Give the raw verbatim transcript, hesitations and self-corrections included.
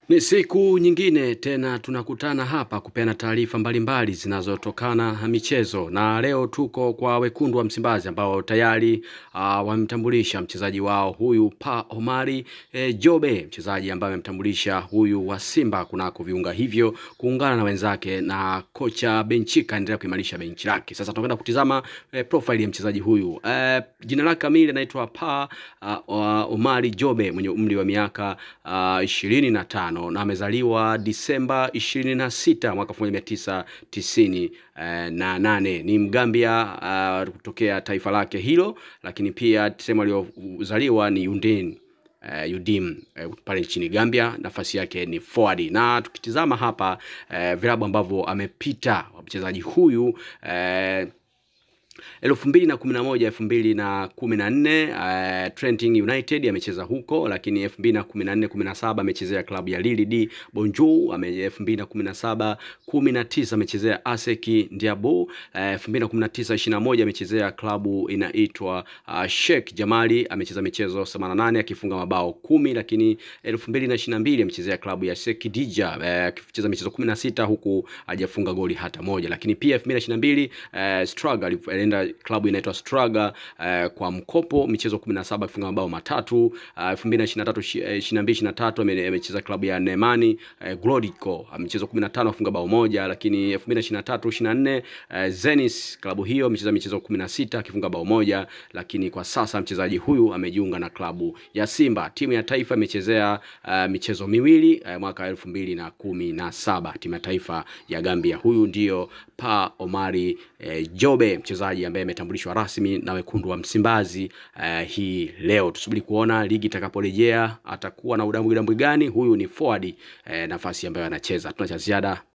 Ni siku nyingine tena tunakutana hapa kupeana taarifa mbalimbali zinazotokana na michezo, na leo tuko kwa wekundu wa Msimbazi ambao tayari uh, wamemtambulisha mchezaji wao huyu pa Omar e, Jobe, mchezaji ambaye amemtambulisha huyu wa Simba kunako viunga hivyo kuungana na wenzake, na kocha Benchika endelea kuimarisha benchi lake. Sasa tunakwenda kutizama e, profile ya mchezaji huyu. E, jina lake kamili anaitwa pa uh, Omar Jobe, mwenye umri wa miaka uh, ishirini na tano na amezaliwa Disemba ishirini na sita mwaka elfu moja mia tisa tisini na nane. Ni Mgambia uh, kutokea taifa lake hilo, lakini pia sehemu aliyozaliwa ni Undin Uh, Udim uh, pale nchini Gambia. Nafasi yake ni Fowadi. Na tukitizama hapa uh, vilabu ambavyo amepita mchezaji huyu uh, elfu mbili na kumi na moja elfu mbili na kumi na nne uh, Trenting United amecheza huko, lakini elfu mbili na kumi na nne kumi na saba amechezea klabu ya Lille D Bonjour. elfu mbili na kumi na saba kumi na tisa amechezea Aseki Ndiabo. uh, elfu mbili na kumi na tisa ishirini na moja amechezea klabu inaitwa uh, Sheikh Jamali. Amecheza michezo themanini na nane akifunga mabao kumi, lakini elfu mbili na ishirini na mbili amechezea klabu ya Sheikh Dija akicheza uh, michezo kumi na sita huku hajafunga goli hata moja. Lakini pia elfu mbili na ishirini na mbili uh, Struggle alienda klabu inaitwa Struggle uh, kwa mkopo, michezo kumi na saba akifunga mabao matatu. uh, elfu mbili na ishirini na tatu ishirini na mbili ishirini na tatu amecheza klabu ya Nemani uh, Glodico, michezo kumi na tano akifunga bao moja. Lakini elfu mbili na ishirini na tatu ishirini na nne uh, Zenith, klabu hiyo amecheza michezo kumi na sita akifunga bao moja. Lakini kwa sasa mchezaji huyu amejiunga na klabu ya Simba. Timu ya taifa imechezea uh, michezo miwili uh, mwaka elfu mbili na kumi na saba, timu ya taifa ya Gambia. Huyu ndio pa Omar uh, Jobe, mchezaji ambaye ametambulishwa rasmi na wekundu wa Msimbazi uh, hii leo. Tusubiri kuona ligi itakaporejea atakuwa na udambwi udambwi gani. Huyu ni Fowadi, uh, nafasi ambayo anacheza. Tuna cha ziada.